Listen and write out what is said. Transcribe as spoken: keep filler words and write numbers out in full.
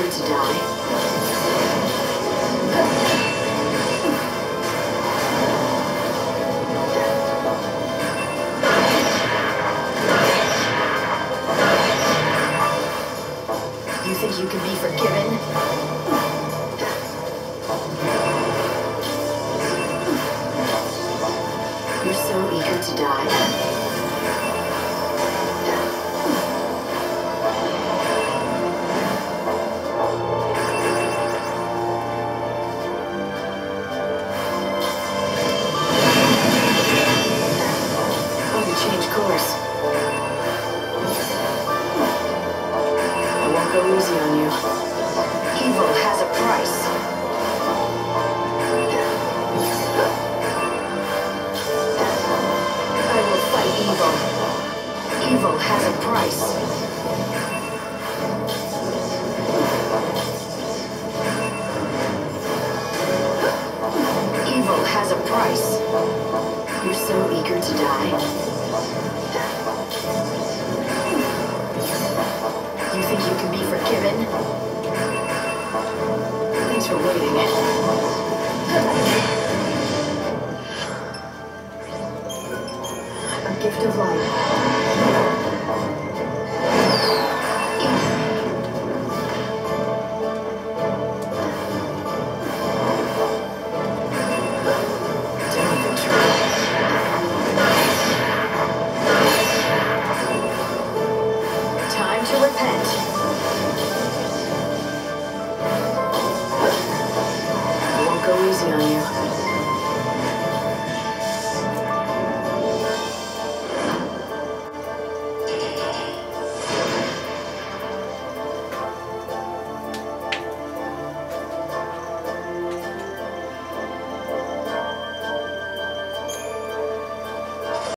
eager to die? You think you can be forgiven? You're so eager to die. Change course. I won't go easy on you. Evil has a price. I will fight evil. Evil has a price. Evil has a price. You're so eager to die. You think you can be forgiven? Thanks for waiting. A gift of life. Easy on you.